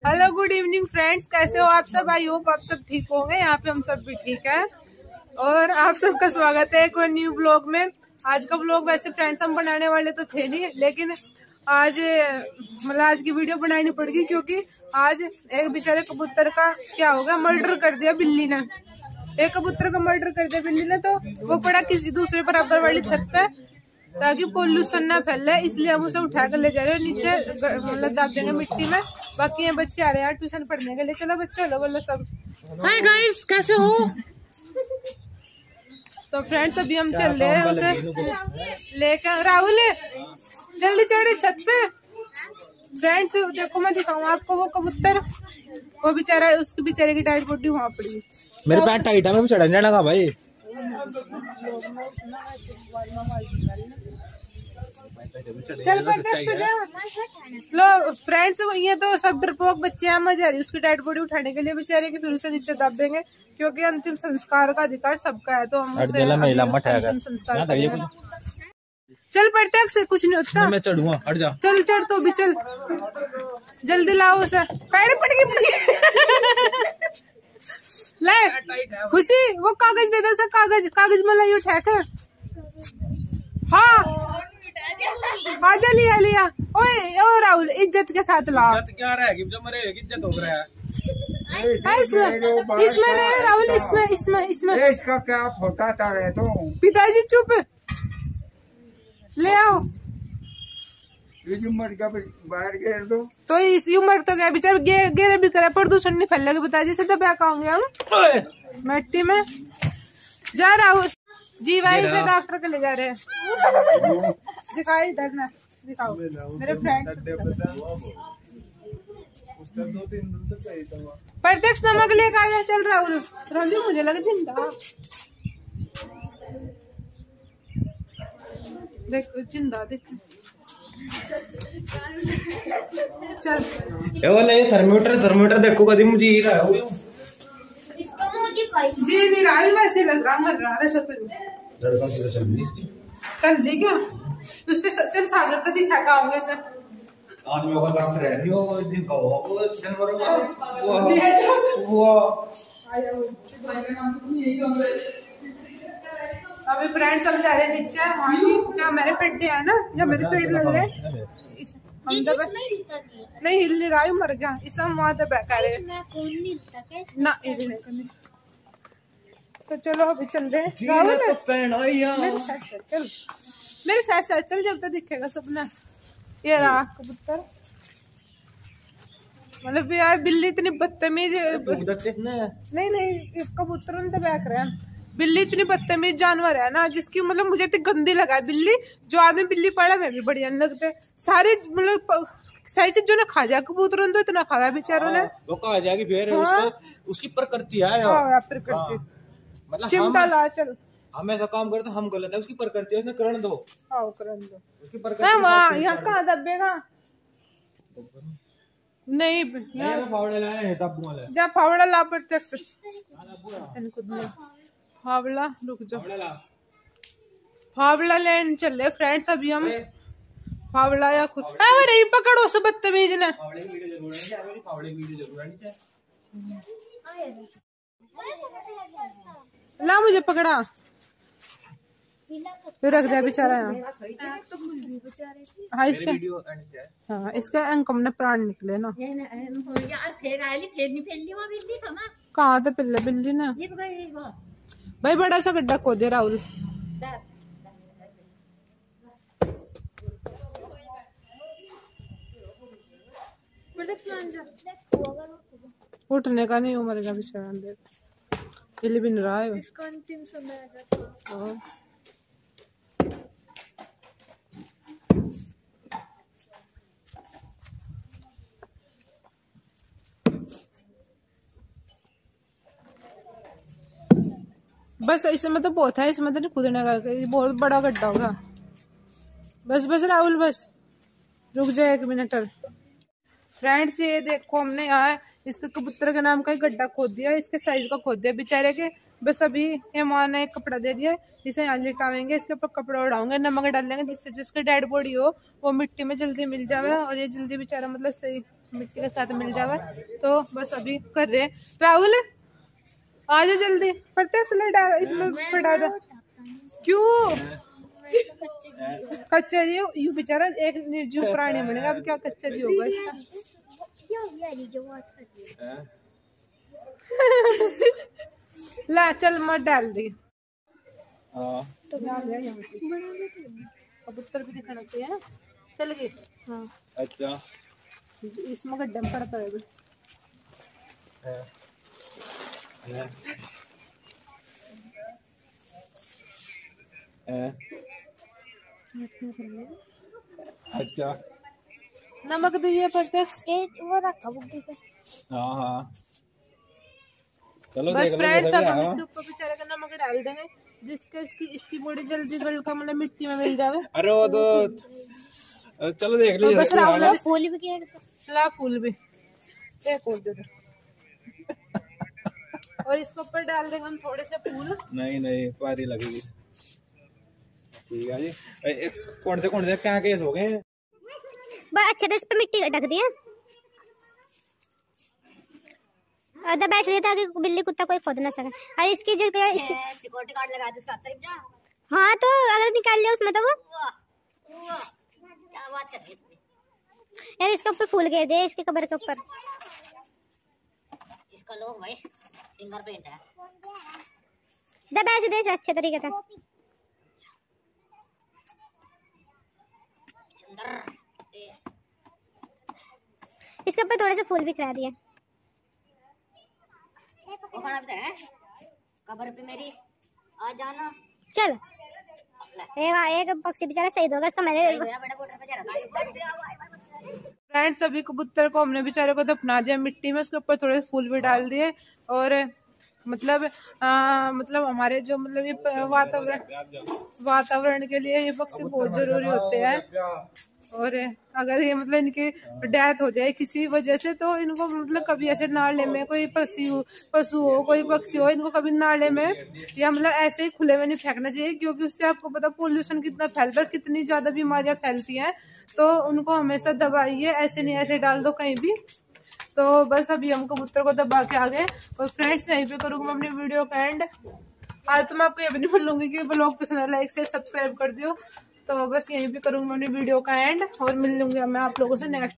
Hello good evening friends, कैसे हो आप सब? आई होप आप सब ठीक होंगे। यहाँ पे हम सब भी ठीक है और आप सबका स्वागत है एक और न्यू ब्लॉग में। आज का ब्लॉग वैसे फ्रेंड्स हम बनाने वाले तो थे नहीं, लेकिन आज आज की वीडियो बनानी पड़ेगी क्योंकि आज एक बेचारे कबूतर का क्या होगा, मर्डर कर दिया बिल्ली ने। एक कबूतर का मर्डर कर दिया बिल्ली ने, तो वो पड़ा किसी दूसरे बराबर वाली छत पे ताकि पोल्यूशन ना फैले, इसलिए हम उसे उठा कर ले जा रहे हैं नीचे, मतलब दाब देंगे मिट्टी में। बाकी ये बच्चे आ रहे हैं ट्यूशन पढ़ने के लिए। चलो बच्चों, लो बोलो सब हाय गाइस, कैसे हो? तो फ्रेंड्स अभी हम चल रहे हैं उसे लेकर। राहुल जल्दी चढ़े छत पे। फ्रेंड्स देखो, मैं दिखाऊँ आपको वो कबूतर, वो बेचारा, उसके बेचारे की टाइट बॉडी वहाँ पड़ी। मेरे पैर टाइट है, मैं चढ़ने लगा भाई। लो फ्रेंड्स, ये तो सब डरपोक बच्चे हैं, मजा आ रही उसकी डेड बॉडी उठाने के लिए बेचारे की, फिर उसे नीचे दब देंगे क्योंकि अंतिम संस्कार का अधिकार सबका है। तो हम उसे अंतिम संस्कार करेंगे। चल पड़ते से कुछ नहीं होता, मैं चढ़ूंगा, हट जा। चल चढ़ तो भी चल, जल्दी लाओ उसे। पैर पड़ गई ले खुशी, वो कागज दे दो उसे, कागज में लाई उठा कर। हाँ आजा, लिया। ओए ओ राहुल, इज्जत के साथ ला। इज्जत क्या रहा है कि जब मेरे इज्जत हो रहा है। इसमें नहीं राहुल, इसमें इसका क्या फोटा है तो पिताजी चुप, ले आओ। उम्र का बाहर गेर दो तो इस उम्र तो क्या बेचारे गेरे भी करे, प्रदूषण नहीं फैलेगा पिताजी से, तो क्या कहोगे हम मिट्टी में। जा राहुल जी भाई से डॉक्टर के ले जा रहे हैं। दिखाई इधर ना, दिखाओ मेरे फ्रेंड। प्रत्यक्ष नमक लेकर आया। चल राहुल, रोली मुझे लगा जिंदा, देख जिंदा देख। चल ये वाला ये थर्मोमीटर देखो, कभी मुझे ये रहा है जी नहीं रहा, वैसे लग रहा मर रहा है सब। चल दी क्या उससे, चल सागर तो दिखा का होंगे सर। आदमियों का काम है नहीं हो, दिन का हो जानवरों का वो। अभी फ्रेंड्स हम जा रहे हैं नीचे, वहाँ जहाँ मेरे पेट है ना, जहाँ मेरे पेट लग रहे हैं, नहीं हिल नहीं रहा, मर गया इस वहाँ तो बैठा रहे ना, हिलने। तो चलो अभी चल रहे हैं। चल मेरे साथ चल, जब तक दिखेगा सपना। ये रहा कबूतर, मतलब यार बिल्ली इतनी बदतमीज। नहीं कबूतर तो बैठ रहे हैं। बिल्ली इतनी बदतमीज जानवर है ना, जिसकी मतलब मुझे तो गंदी लगा है बिल्ली। जो आदमी बिल्ली पड़ा मैं भी बढ़िया नहीं लगते। सारे मतलब सारी चीजों ने खा जाए, कबूतरों ने तो इतना खाया बेचारों ने। वो कहा जाएगी फिर उसकी प्रकृति है, प्रकृति मतलब चिमटा ला। चल हम ऐसा काम करते हम गलत है, उसकी प्रकृति है, उसने करण दो। करण दो उसकी प्रकृति। यहाँ कहाँ दबेगा? नहीं फावड़ा लाए वाला जा, फावड़ा ला प्रत्यक्ष। फावड़ा रुक जाओ, फावड़ा लेने चले फ्रेंड्स अभी हम। फावड़ा या खुद अरे पकड़ो से बदतमीज ने। ला मुझे पकड़ा, फिर रख दिया बेचारा यहाँ। हाँ इसका अंकम ने प्राण निकले ना। कहाँ थे पिल्ले बिल्ली ने भाई, बड़ा सा गड्ढा खोदे राहुल। उठने का नहीं, उम्र का बेचारा बिल्ली भी नहीं रहा है इसका अंतिम समय। बस इसमें तो बहुत है, इसमें तो नहीं कूदने का, बहुत बड़ा गड्ढा होगा। बस राहुल, बस रुक जाए 1 मिनट। फ्रेंड्स ये देखो, हमने यहाँ इसके कबूतर के नाम का ही गड्ढा खोद दिया, इसके साइज का खोद दिया बेचारे के। बस अभी ये माँ ने एक कपड़ा दे दिया, इसे यहाँ लिटावेंगे, इसके ऊपर कपड़ा उड़ाऊंगे, नमक डालेंगे, जिससे जिसकी डेड बॉडी हो वो मिट्टी में जल्दी मिल जाए और ये जल्दी बेचारा मतलब सही मिट्टी के साथ मिल जावे। तो बस अभी कर रहे हैं। राहुल आ जा जल्दी, प्रत्यक्ष इसमें पड़ा दो। क्यों कच्चा जी यू बेचारा एक निर्जीव प्राणी बनेगा, अब क्या कच्चा जी होगा इसका। ला चल मत डाल दी। तो कबूतर भी दिखाना चाहिए। चल गई। हाँ अच्छा इसमें गड्ढा में पड़ता है। अच्छा नमक दीजिए प्रत्यक्ष। वो रखा बुड्ढी पे। हाँ हाँ चलो बस देख लो फ्रेंड्स जैसा अब भी हम आएगा। इसके ऊपर बेचारे का नमक डाल देंगे, जिसके इसकी बॉडी जल्दी बल्कि मतलब मिट्टी में मिल जावे। अरे वो तो चलो देख लो बस जैसा भी राहुल आएगा। फूल भी किया ला फूल भी एक और दे दो। और इसके ऊपर डाल देंगे हम थोड़े से फूल। नहीं नहीं पारी लगेगी। ठीक है जी। कौन से क्या केस हो गए? अच्छे से इस पे मिट्टी ढक दिया, दबा दिया ताकि बिल्ली कुत्ता कोई खोद ना सके। और इसकी जो सिक्योरिटी गार्ड लगा दो उसका तरफ जा। हाँ तो अगर निकाल लिया उसमें तो वो क्या बात कर रही है यार। इसके ऊपर फूल गिर दे, इसके कब्र के ऊपर। इसका लोग भाई फिंगरप्रिंट है, दबा दे अच्छे तरीके से। इसके ऊपर थोड़े से फूल भी करा दिए। वो खाना भी है कब्र पे मेरी आ जाना। चल एक पक्षी बेचारा शहीद होगा इसका। मेरे फ्रेंड्स अभी कबूतर को हमने बेचारे को दफना दिया मिट्टी में, उसके ऊपर थोड़े फूल भी डाल दिए। और मतलब हमारे जो मतलब ये वातावरण के लिए ये पक्षी बहुत जरूरी होते हैं। और अगर ये मतलब इनकी डेथ हो जाए किसी वजह से, तो इनको मतलब कभी ऐसे नाले में कोई पशु हो कोई पक्षी हो, इनको कभी नाले में या मतलब ऐसे ही खुले में नहीं फेंकना चाहिए, क्योंकि उससे आपको पता पोल्यूशन कितना फैलता है, कितनी ज्यादा बीमारियां फैलती हैं। तो उनको हमेशा दबाइए, ऐसे नहीं ऐसे डाल दो कहीं भी। तो बस अभी हम कबूतर को दबा के आ गए। और फ्रेंड्स यहीं पे करूँगी मैं अपनी वीडियो का एंड। आज तो मैं आपको ये भी नहीं बोलूंगी कि ब्लॉग पसंद है लाइक से सब्सक्राइब कर दियो। तो बस यहीं पे करूँगी मैं अपनी वीडियो का एंड, और मिल लूंगी मैं आप लोगों से नेक्स्ट।